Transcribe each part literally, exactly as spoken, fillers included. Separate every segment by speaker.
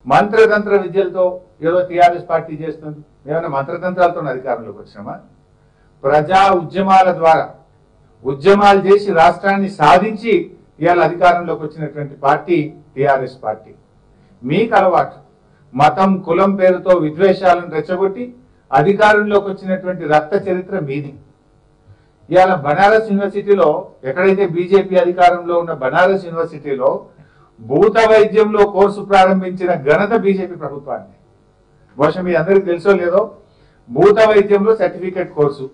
Speaker 1: మంత్రతంత్ర విద్యలతో ఏదో TRS party చేస్తుంది. ఏమైనా మంత్రతంత్రాలతో అధికారంలోకి వచ్చినామా? ప్రజా ఉద్యమాల ద్వారా ఉద్యమాలు చేసి రాష్ట్రాన్ని సాధించి ఇవాళ అధికారంలోకి వచ్చినటువంటి పార్టీ టీఆర్ఎస్ పార్టీ. మీకు అలవాటు మతం కులం పేరుతో విద్వేషాలను రెచ్చగొట్టి అధికారంలోకి వచ్చినటువంటి రక్త చరిత్ర మీది. ఇవాళ బనారస్ యూనివర్సిటీలో ఎక్కడైతే బీజేపీ అధికారంలో ఉన్న బనారస్ యూనివర్సిటీలో భూత వైద్యంలో కోర్సు ప్రారంభించిన ఘనత బీజేపీ ప్రభుత్వాన్ని. బహుశా మీ అందరికి తెలుసో లేదో, భూత వైద్యంలో సర్టిఫికేట్ కోర్సు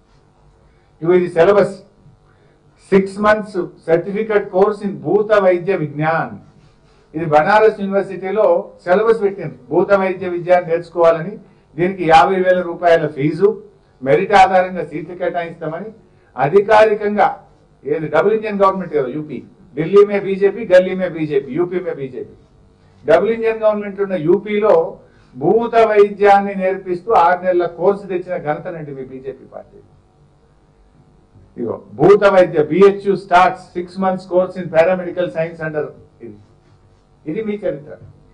Speaker 1: ఇవి ఇది syllabus six months certificate course in Bhuta Vaidya Vignan. ఇది బనారస్ యూనివర్సిటీలో సిలబస్ పెట్టింది. భూత వైద్య విద్యాన్ని నేర్చుకోవాలని దీనికి యాభై వేల రూపాయల ఫీజు, మెరిట్ ఆధారంగా సీట్లు కేటాయిస్తామని అధికారికంగా ఏది డబుల్ ఇంజియన్ గవర్నమెంట్ కదా యూపీ, ఢిల్లీ మే బీజేపీ గల్లీ మే బీజేపీ, యూపీ మే బీజేపీ. డబుల్ ఇంజియన్ గవర్నమెంట్ ఉన్న యూపీలో భూత వైద్యాన్ని నేర్పిస్తూ ఆరు నెలల కోర్సు తెచ్చిన ఘనతనండి మీ బీజేపీ పార్టీ. ఇగో Bhuta Vaidya BHU starts six months course in paramedical science అంటారు. ఇది ఇది మీ చరిత్ర.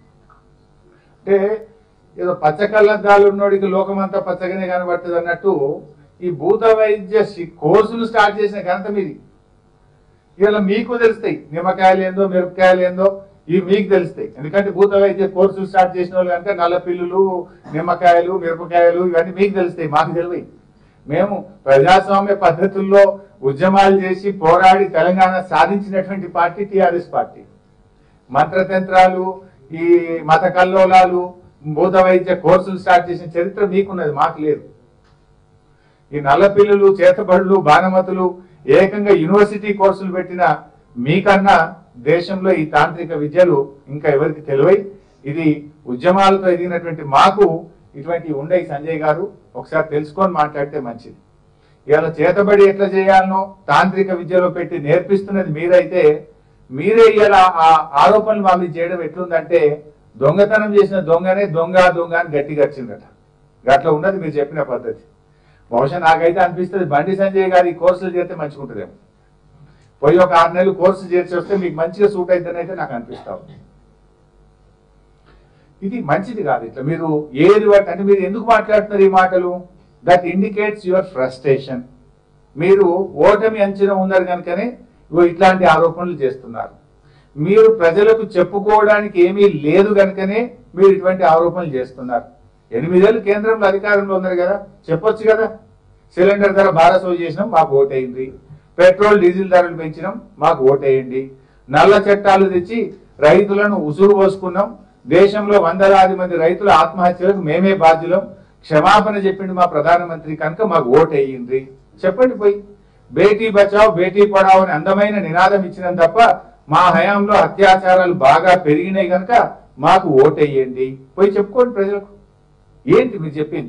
Speaker 1: అంటే ఏదో పచ్చ కళ్ళద్దాలు ఉన్నోడికి లోకమంతా పచ్చగానే కనబడుతుంది అన్నట్టు ఈ భూత వైద్య కోర్సులు స్టార్ట్ చేసిన ఘనత మీది. ఇవాళ మీకు తెలుస్తాయి నిమ్మకాయలు ఏందో మిరపకాయలు ఏందో ఇవి మీకు తెలుస్తాయి. ఎందుకంటే భూత వైద్య కోర్సులు స్టార్ట్ చేసిన వాళ్ళు కనుక నల్ల పిల్లులు నిమ్మకాయలు మిరపకాయలు ఇవన్నీ మీకు తెలుస్తాయి, మాకు తెలియవు. మేము ప్రజాస్వామ్య పద్ధతుల్లో ఉద్యమాలు చేసి పోరాడి తెలంగాణ సాధించినటువంటి పార్టీ టీఆర్ఎస్ పార్టీ. మంత్రతంత్రాలు ఈ మత కల్లోలాలు భూత వైద్య కోర్సులు స్టార్ట్ చేసిన చరిత్ర మీకున్నది, మాకు లేదు. ఈ నల్ల పిల్లులు చేతబడులు బాణమతులు ఏకంగా యూనివర్సిటీ కోర్సులు పెట్టిన మీకన్నా దేశంలో ఈ తాంత్రిక విద్యలు ఇంకా ఎవరికి తెలివై. ఇది ఉద్యమాలతో ఎదిగినటువంటి మాకు ఇటువంటి ఉండయి. సంజయ్ గారు ఒకసారి తెలుసుకొని మాట్లాడితే మంచిది. ఇవాళ చేతబడి ఎట్లా చేయాలనో తాంత్రిక విద్యలో పెట్టి నేర్పిస్తున్నది మీరైతే మీరే ఇలా ఆ ఆరోపణలు మా మీద చేయడం ఎట్లుందంటే దొంగతనం చేసిన దొంగనే దొంగ దొంగ అని గట్టిగా వచ్చిందట. అట్లా ఉన్నది మీరు చెప్పిన పద్ధతి. బహుశా నాకైతే అనిపిస్తుంది బండి సంజయ్ గారు ఈ కోర్సులు చేస్తే మంచిగా ఉంటుందేమో. పోయి ఒక ఆరు నెలలు కోర్సు చేర్చి వస్తే మీకు మంచిగా సూట్ అవుతుందని అయితే నాకు అనిపిస్తా ఉంది. ఇది మంచిది కాదు. ఇట్లా మీరు ఏది అంటే మీరు ఎందుకు మాట్లాడుతున్నారు ఈ మాటలు? That indicates your frustration. మీరు ఓటమి అంచనా ఉన్నారు కనుకనే ఇట్లాంటి ఆరోపణలు చేస్తున్నారు. మీరు ప్రజలకు చెప్పుకోవడానికి ఏమీ లేదు కనుకనే మీరు ఇటువంటి ఆరోపణలు చేస్తున్నారు. ఎనిమిదేళ్ళు కేంద్రంలో అధికారంలో ఉన్నారు కదా, చెప్పొచ్చు కదా. సిలిండర్ ధర భారసో చేసినాం, మాకు ఓటేయండి. పెట్రోల్ డీజిల్ ధరలు పెంచినాం, మాకు ఓటేయండి. నల్ల చట్టాలు తెచ్చి రైతులను ఉసురు పోసుకున్నాం. దేశంలో వందలాది మంది రైతుల ఆత్మహత్యలకు మేమే బాధ్యులం. క్షమాపణ చెప్పింది మా ప్రధానమంత్రి కనుక మాకు ఓటేయండి. చెప్పండి పోయి. బేటీ బచావ్ బేటీ పడావ్ అని అందమైన నినాదం ఇచ్చినాం తప్ప మా హయాంలో అత్యాచారాలు బాగా పెరిగినాయి కనుక మాకు ఓటేయండి. పోయి చెప్పుకోండి ప్రజలకు. ఏంటి మీరు చెప్పింది?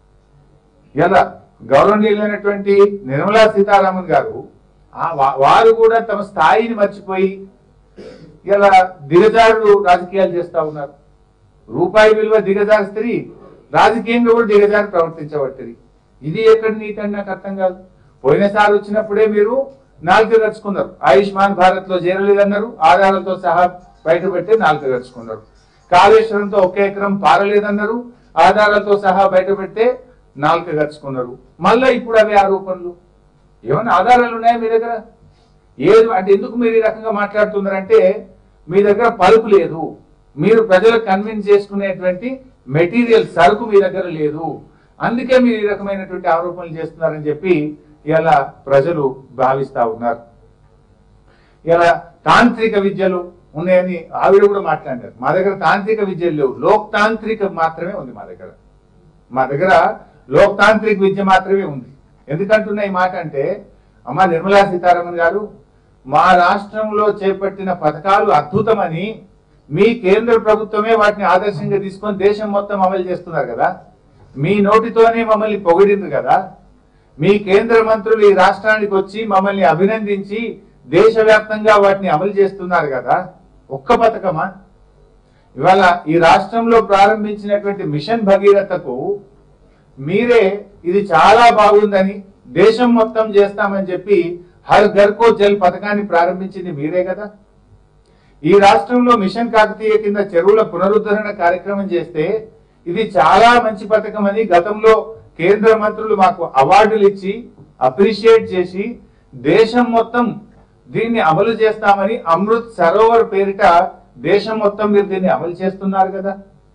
Speaker 1: ఇలా గౌరవనీయులైనటువంటి నిర్మలా సీతారామన్ గారు వారు కూడా తమ స్థాయిని మర్చిపోయి ఇలా దిగజారుడు రాజకీయాలు చేస్తా ఉన్నారు. రూపాయి విలువ దిగజారు స్త్రీ రాజకీయంగా కూడా దిగజారి ప్రవర్తించబడుతుంది. ఇది ఎక్కడ నీతి అని నాకు అర్థం కాదు. పోయినసారి వచ్చినప్పుడే మీరు నాలుగు గడుచుకున్నారు. ఆయుష్మాన్ భారత్ లో చేరలేదన్నారు, ఆధారాలతో సహా బయట పెట్టి నాలుగు గడుచుకున్నారు. కాళేశ్వరంతో ఒకే ఎకరం పారలేదన్నారు, ఆధారాలతో సహా బయట పెడితే నాలుగు గడుచుకున్నారు. మళ్ళా ఇప్పుడు అవే ఆరోపణలు. ఏమన్నా ఆధారాలు ఉన్నాయా మీ దగ్గర? ఏది అంటే ఎందుకు మీరు ఈ రకంగా మాట్లాడుతున్నారంటే మీ దగ్గర పలుపు లేదు. మీరు ప్రజలకు కన్విన్స్ చేసుకునేటువంటి మెటీరియల్ సరుకు మీ దగ్గర లేదు. అందుకే మీరు ఈ రకమైనటువంటి ఆరోపణలు చేస్తున్నారని చెప్పి ఇలా ప్రజలు భావిస్తా ఉన్నారు. ఇలా తాంత్రిక విద్యలు ఉన్నాయని ఆవిడ కూడా మాట్లాడారు. మా దగ్గర తాంత్రిక విద్యలు లేవు, లోక్తాంత్రిక మాత్రమే ఉంది మా దగ్గర. మా దగ్గర లోక్తాంత్రిక విద్య మాత్రమే ఉంది. ఎందుకంటున్నా ఈ మాట అంటే, అమ్మ నిర్మలా సీతారామన్ గారు, మా రాష్ట్రంలో చేపట్టిన పథకాలు అద్భుతమని మీ కేంద్ర ప్రభుత్వమే వాటిని ఆదర్శంగా తీసుకొని దేశం మొత్తం అమలు చేస్తున్నారు కదా. మీ నోటితోనే మమ్మల్ని పొగిడింది కదా. మీ కేంద్ర మంత్రులు ఈ రాష్ట్రానికి వచ్చి మమ్మల్ని అభినందించి దేశవ్యాప్తంగా వాటిని అమలు చేస్తున్నారు కదా. ఒక్క పథకమా? ఇవాళ ఈ రాష్ట్రంలో ప్రారంభించినటువంటి మిషన్ భగీరథకు మీరే ఇది చాలా బాగుందని దేశం మొత్తం చేస్తామని చెప్పి హర్ ఘర్ కో జల్ పథకాన్ని ప్రారంభించింది మీరే కదా. ఈ రాష్ట్రంలో మిషన్ కాకతీయ కింద చెరువుల పునరుద్ధరణ కార్యక్రమం చేస్తే ఇది చాలా మంచి పథకం అని గతంలో కేంద్ర మంత్రులు మాకు అవార్డులు ఇచ్చి అప్రిషియేట్ చేసి దేశం మొత్తం దీన్ని అమలు చేస్తామని అమృత్ సరోవర్ పేరిట దేశం మొత్తం మీరు దీన్ని అమలు చేస్తున్నారు కదా.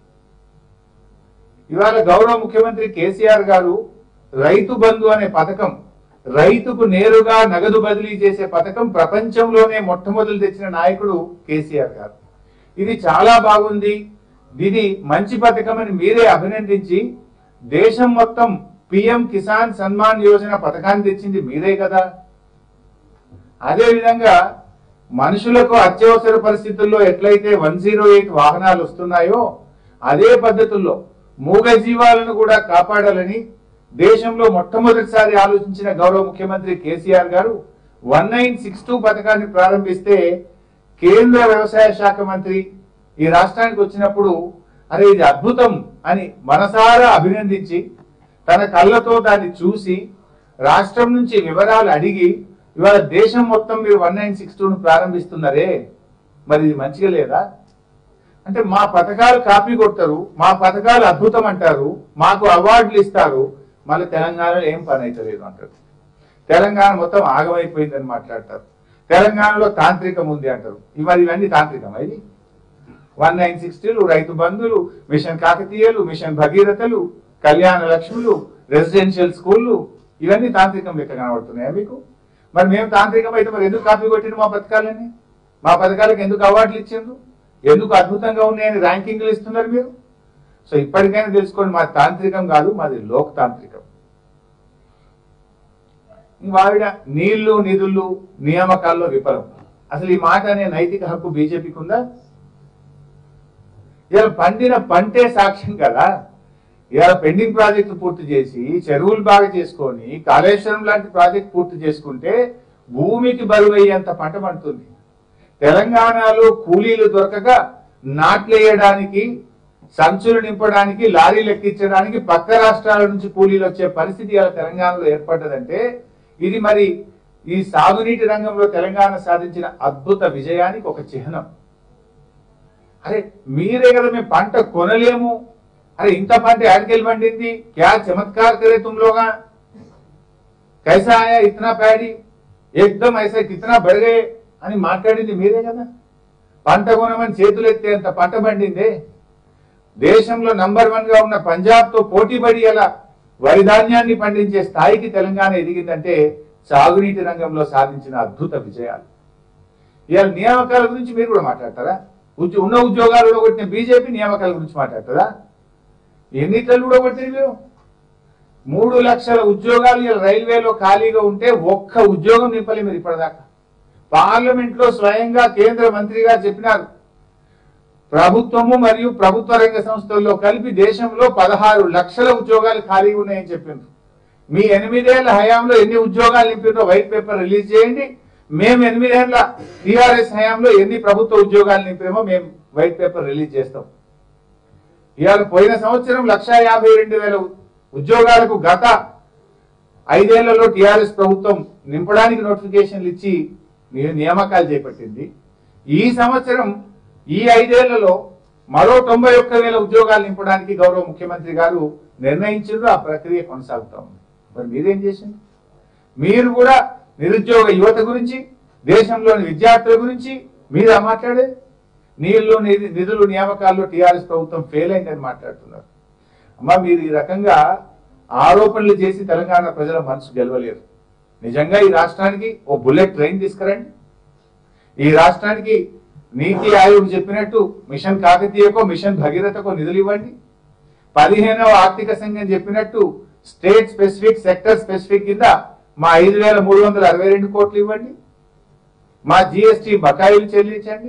Speaker 1: ఇవాళ గౌరవ ముఖ్యమంత్రి కేసీఆర్ గారు రైతు బంధు అనే పథకం, రైతుకు నేరుగా నగదు బదిలీ చేసే పథకం ప్రపంచంలోనే మొట్టమొదలు తెచ్చిన నాయకుడు కేసీఆర్ గారు. ఇది చాలా బాగుంది, ఇది మంచి పథకం అని మీరే అభినందించి దేశం మొత్తం పిఎం కిసాన్ సన్మాన్ యోజన పథకాన్ని తెచ్చింది మీరే కదా. అదే విధంగా మనుషులకు అత్యవసర పరిస్థితుల్లో ఎట్లయితే వన్ జీరో ఎయిట్ వాహనాలు వస్తున్నాయో అదే పద్ధతుల్లో మూగ జీవాలను కూడా కాపాడాలని దేశంలో మొట్టమొదటిసారి ఆలోచించిన గౌరవ ముఖ్యమంత్రి కేసీఆర్ గారు వన్ నైన్ సిక్స్ టూ పథకాన్ని ప్రారంభిస్తే కేంద్ర వ్యవసాయ శాఖ మంత్రి ఈ రాష్ట్రానికి వచ్చినప్పుడు అరే ఇది అద్భుతం అని మనసారా అభినందించి తన కళ్ళతో దాన్ని చూసి రాష్ట్రం నుంచి వివరాలు అడిగి ఇవాళ దేశం మొత్తం మీరు వన్ నైన్ సిక్స్ టూను ప్రారంభిస్తున్నారే, మరి ఇది మంచిగా లేదా? అంటే మా పథకాలు కాపీ కొడతారు, మా పథకాలు అద్భుతం అంటారు, మాకు అవార్డులు ఇస్తారు, మళ్ళీ తెలంగాణలో ఏం పని అయితే లేదు అంటారు. తెలంగాణ మొత్తం ఆగమైపోయిందని మాట్లాడతారు, తెలంగాణలో తాంత్రికం ఉంది అంటారు. మరి ఇవన్నీ తాంత్రికం ఇది వన్ నైన్ సిక్స్టీలు, రైతు బంధులు, మిషన్ కాకతీయలు, మిషన్ భగీరథలు, కళ్యాణ లక్ష్ములు, రెసిడెన్షియల్ స్కూళ్ళు, ఇవన్నీ తాంత్రికం లెక్క కనబడుతున్నాయా మీకు? మరి మేము తాంత్రికం అయితే మరి ఎందుకు కాపీ కొట్టిండు మా పథకాలని? మా పథకాలకు ఎందుకు అవార్డులు ఇచ్చిండ్రు? ఎందుకు అద్భుతంగా ఉన్నాయని ర్యాంకింగ్లు ఇస్తున్నారు మీరు? సో ఇప్పటికైనా తెలుసుకోండి, మాది తాంత్రికం కాదు, మాది లోక్తాంత్రికం. వావిడ నీళ్లు నిధులు నియామకాల్లో విఫలం, అసలు ఈ మాట అనే నైతిక హక్కు బీజేపీకి ఉందా? ఇలా పండిన పంటే సాక్ష్యం కదా. ఇలా పెండింగ్ ప్రాజెక్టు పూర్తి చేసి చెరువులు బాగా చేసుకొని కాళేశ్వరం లాంటి ప్రాజెక్ట్ పూర్తి చేసుకుంటే భూమికి బరువయ్యేంత పంట పండుతుంది. తెలంగాణలో కూలీలు దొరకక నాట్లేయడానికి, సంచులు నింపడానికి, లారీలు ఎక్కించడానికి పక్క రాష్ట్రాల నుంచి కూలీలు వచ్చే పరిస్థితి ఇలా తెలంగాణలో ఏర్పడ్డదంటే ఇది మరి ఈ సాగునీటి రంగంలో తెలంగాణ సాధించిన అద్భుత విజయానికి ఒక చిహ్నం. అరే మీరే కదా మేము పంట కొనలేము, అరే ఇంత పంట యాడికెళ్ళి పండింది, క్యా చమత్కార్ करे तुम लोग, कैसा आया इतना पैडी, एकदम ऐसे कितना बढ़ गए అని మాట్లాడింది మీరే కదా. పంట కొనమని చేతులు ఎత్తేంత పంట పండిందే. దేశంలో నంబర్ వన్ గా ఉన్న పంజాబ్ తో పోటీ పడి అలా వరి ధాన్యాన్ని పండించే స్థాయికి తెలంగాణ ఎదిగిందంటే సాగునీటి రంగంలో సాధించిన అద్భుత విజయాలు. ఇవాళ నియామకాల గురించి మీరు కూడా మాట్లాడతారా? ఉన్న ఉద్యోగాలలో కొట్టిన బీజేపీ నియామకాల గురించి మాట్లాడుతుందా? ఎన్నికలు కూడా కొట్టిన మీరు మూడు లక్షల ఉద్యోగాలు ఇలా రైల్వేలో ఖాళీగా ఉంటే ఒక్క ఉద్యోగం నింపలే మీరు ఇప్పటిదాకా. పార్లమెంట్ లో స్వయంగా కేంద్ర మంత్రిగా చెప్పినారు, ప్రభుత్వము మరియు ప్రభుత్వ రంగ సంస్థల్లో కలిపి దేశంలో పదహారు లక్షల ఉద్యోగాలు ఖాళీగా ఉన్నాయని చెప్పిండ్రు. మీ ఎనిమిదేళ్ల హయాంలో ఎన్ని ఉద్యోగాలు నింపిండ్రో వైట్ పేపర్ రిలీజ్ చేయండి. మేము ఎనిమిదేళ్ల టీఆర్ఎస్ హయాంలో ఎన్ని ప్రభుత్వ ఉద్యోగాలు నింపామో మేము వైట్ పేపర్ రిలీజ్ చేస్తాం. ఇవాళ పోయిన సంవత్సరం లక్షా యాభై రెండు వేల ఉద్యోగాలకు గత ఐదేళ్లలో టీఆర్ఎస్ ప్రభుత్వం నింపడానికి నోటిఫికేషన్లు ఇచ్చి నియామకాలు చేపట్టింది. ఈ సంవత్సరం ఈ ఐదేళ్లలో మరో తొంభై ఒక్క వేల ఉద్యోగాలు నింపడానికి గౌరవ ముఖ్యమంత్రి గారు నిర్ణయించారు. ఆ ప్రక్రియ కొనసాగుతా ఉంది. మరి మీరేం చేసింది? మీరు కూడా నిరుద్యోగ యువత గురించి, దేశంలోని విద్యార్థుల గురించి మీరా మాట్లాడే? నీళ్లు నిధులు నియామకాల్లో టీఆర్ఎస్ ప్రభుత్వం ఫెయిల్ అయిందని మాట్లాడుతున్నారు. అమ్మా మీరు ఈ రకంగా ఆరోపణలు చేసి తెలంగాణ ప్రజల మనసు గెలవలేరు. నిజంగా ఈ రాష్ట్రానికి ఓ బుల్లెట్ ట్రైన్ తీసుకురండి. ఈ రాష్ట్రానికి నీతి ఆయోగ్ చెప్పినట్టు మిషన్ కాకతీయకో మిషన్ భగీరథకో నిధులు ఇవ్వండి. పదిహేనవ ఆర్థిక సంఘం చెప్పినట్టు స్టేట్ స్పెసిఫిక్, సెక్టర్ స్పెసిఫిక్ కింద మా ఐదు వేల మూడు వందల అరవై రెండు కోట్లు ఇవ్వండి. మా జిఎస్టి బకాయిలు చెల్లించండి.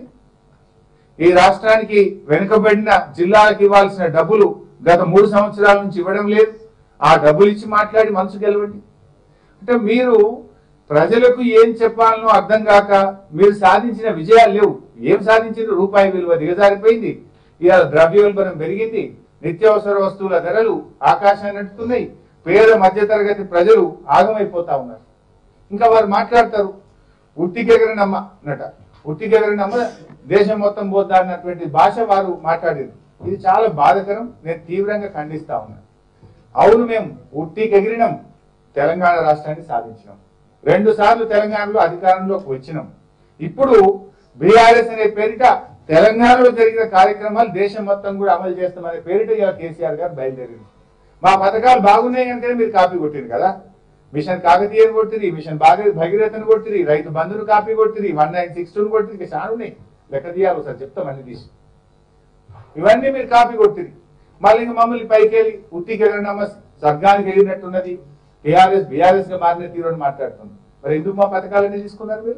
Speaker 1: ఈ రాష్ట్రానికి వెనుకబడిన జిల్లాలకు ఇవ్వాల్సిన డబ్బులు గత మూడు సంవత్సరాల నుంచి ఇవ్వడం లేదు. ఆ డబ్బులు ఇచ్చి మాట్లాడి మనసు గెలవండి. అంటే మీరు ప్రజలకు ఏం చెప్పాలనో అర్థం కాక మీరు సాధించిన విజయాలు లేవు. ఏం సాధించిన? రూపాయి విలువ దిగజారిపోయింది. ఇవాళ ద్రవ్యోల్బణం పెరిగింది. నిత్యావసర వస్తువుల ధరలు ఆకాశాన్ని అంటుతున్నాయి. పేద మధ్యతరగతి ప్రజలు ఆగమైపోతా ఉన్నారు. ఇంకా వారు మాట్లాడతారు ఉట్టికెగరనమ్మ అన్నట. ఉట్టికెగరినమ్మ దేశం మొత్తం పోద్దా అన్నటువంటి భాష వారు మాట్లాడేది. ఇది చాలా బాధాకరం. నేను తీవ్రంగా ఖండిస్తా ఉన్నాను. అవును, మేము ఉట్టికెగిరినాం, తెలంగాణ రాష్ట్రాన్ని సాధించినాం, రెండు సార్లు తెలంగాణలో అధికారంలోకి వచ్చినాం. ఇప్పుడు బీఆర్ఎస్ అనే పేరిట తెలంగాణలో జరిగిన కార్యక్రమాలు దేశం మొత్తం కూడా అమలు చేస్తామనే పేరిట ఇలా కేసీఆర్ గారు బయలుదేరింది. మా పథకాలు బాగున్నాయి కనుకనే మీరు కాపీ కొట్టింది కదా. మిషన్ కాకతీయని కొట్టిరి, మిషన్ భగీరథను కొట్టిరి, రైతు బంధును కాపీ కొట్టిరి, వన్ నైన్ సిక్స్ టూను కొట్టిరి, చాలా ఉన్నాయి, లెక్క తీయాలి సార్, చెప్తాం అన్ని తీసి. ఇవన్నీ మీరు కాపీ కొట్టిరి. మళ్ళీ ఇంకా మమ్మల్ని పైకి వెళ్ళి ఉట్టికెళ్ళినమ్మ స్వర్గానికి వెళ్ళినట్టున్నది, టీఆర్ఎస్ బీఆర్ఎస్ గా మారిన తీరుని మాట్లాడుతుంది. మరి ఎందుకు మా పథకాలన్నీ తీసుకున్నారు మీరు?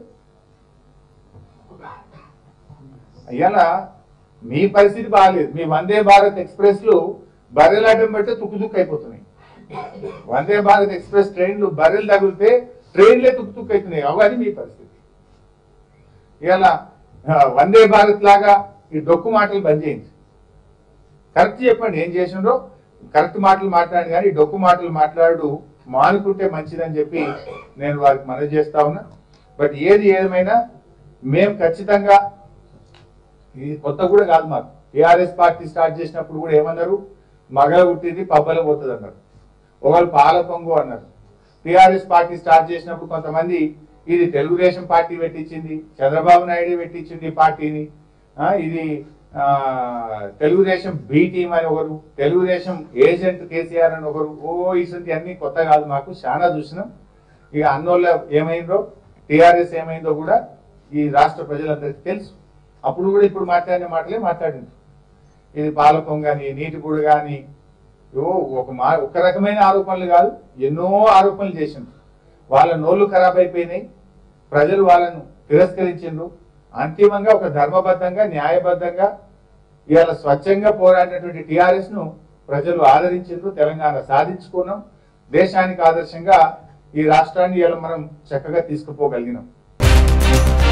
Speaker 1: అయ్యాల మీ పరిస్థితి బాగాలేదు. మీ వందే భారత్ ఎక్స్ప్రెస్ లు బర్రెలాటం పెడితే తుక్కు తుక్కు అయిపోతున్నాయి. వందే భారత్ ఎక్స్ప్రెస్ ట్రైన్లు బర్రెలు తగిలితే ట్రైన్లే తుక్కు తుక్కు అవుతున్నాయి. అవన్నీ మీ పరిస్థితి. ఇలా వందే భారత్ లాగా ఈ డొక్కు మాటలు బంద్ చేయించి కరెక్ట్ చెప్పండి ఏం చేసిండ్రో. కరెక్ట్ మాటలు మాట్లాడి కానీ డొక్కు మాటలు మాట్లాడు మానుకుంటే మంచిదని చెప్పి నేను వారికి మనవి చేస్తా ఉన్నా. బట్ ఏది ఏమైనా మేము ఖచ్చితంగా, ఇది కొత్త కూడా కాదు మాకు. టీఆర్ఎస్ పార్టీ స్టార్ట్ చేసినప్పుడు కూడా ఏమన్నారు, మగల పుట్టింది పబ్బల పోతుంది అన్నారు, ఒకళ్ళు పాల పొంగు అన్నారు. టీఆర్ఎస్ పార్టీ స్టార్ట్ చేసినప్పుడు కొంతమంది ఇది తెలుగుదేశం పార్టీ పెట్టించింది, చంద్రబాబు నాయుడు పెట్టించింది పార్టీని, ఇది తెలుగుదేశం బి టీం అని ఒకరు, తెలుగుదేశం ఏజెంట్ కేసీఆర్ అని ఒకరు. ఓ ఇసంటి అన్ని కొత్త కాదు మాకు, చాలా చూసినాం. ఇక అన్నోళ్ళ ఏమైందో, టీఆర్ఎస్ ఏమైందో కూడా ఈ రాష్ట్ర ప్రజలందరికీ తెలుసు. అప్పుడు కూడా ఇప్పుడు మాట్లాడిన మాటలే మాట్లాడింది. ఇది పాలకం కానీ నీటి కూడా కానీ ఒక మా ఒక రకమైన ఆరోపణలు కాదు, ఎన్నో ఆరోపణలు చేసిండ్రు. వాళ్ళ నోళ్లు ఖరాబ్ అయిపోయినాయి, ప్రజలు వాళ్ళను తిరస్కరించిండ్రు. అంతిమంగా ఒక ధర్మబద్ధంగా న్యాయబద్ధంగా ఇవాళ స్వచ్ఛంగా పోరాడినటువంటి టీఆర్ఎస్ ను ప్రజలు ఆదరించిండ్రు. తెలంగాణ సాధించుకున్నాం. దేశానికి ఆదర్శంగా ఈ రాష్ట్రాన్ని ఇవాళ మనం చక్కగా తీసుకుపోగలిగినాం.